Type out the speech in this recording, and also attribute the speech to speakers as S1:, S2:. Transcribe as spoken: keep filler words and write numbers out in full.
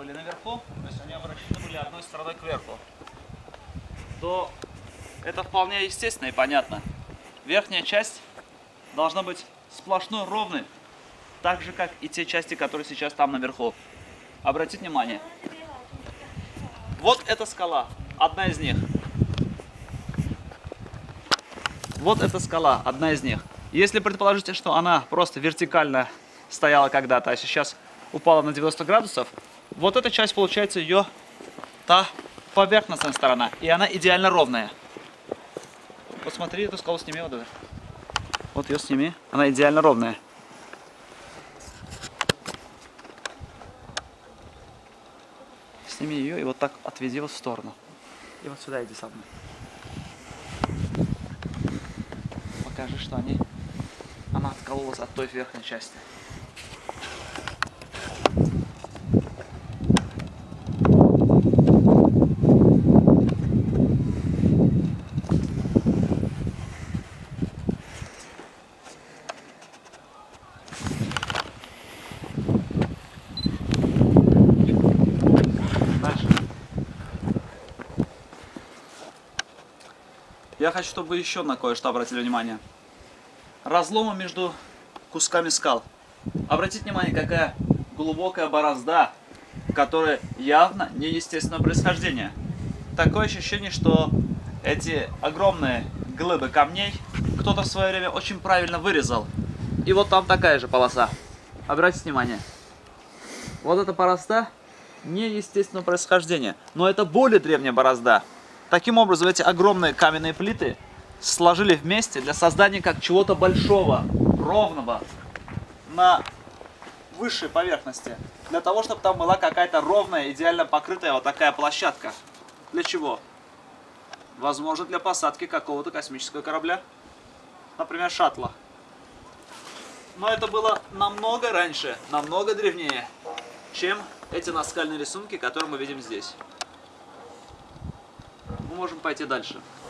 S1: были наверху, то есть они обращены были одной стороной кверху, то это вполне естественно и понятно. Верхняя часть должна быть сплошной, ровной, так же, как и те части, которые сейчас там наверху. Обратите внимание. Вот эта скала, одна из них. Вот эта скала, одна из них. Если предположить, что она просто вертикально стояла когда-то, а сейчас упала на девяносто градусов, вот эта часть получается ее та поверхностная сторона, и она идеально ровная. Вот смотри, эту скалу сними вот эту. Вот ее сними, она идеально ровная. Сними ее и вот так отведи вот в сторону. И вот сюда иди со мной. Покажи, что они... она откололась от той верхней части. Я хочу, чтобы вы еще на кое-что обратили внимание. Разломы между кусками скал. Обратите внимание, какая глубокая борозда, которая явно неестественного происхождения. Такое ощущение, что эти огромные глыбы камней кто-то в свое время очень правильно вырезал. И вот там такая же полоса. Обратите внимание. Вот эта борозда неестественного происхождения. Но это более древняя борозда. Таким образом, эти огромные каменные плиты сложили вместе для создания как чего-то большого, ровного, на высшей поверхности. Для того, чтобы там была какая-то ровная, идеально покрытая вот такая площадка. Для чего? Возможно, для посадки какого-то космического корабля. Например, шаттла. Но это было намного раньше, намного древнее, чем эти наскальные рисунки, которые мы видим здесь. Мы можем пойти дальше.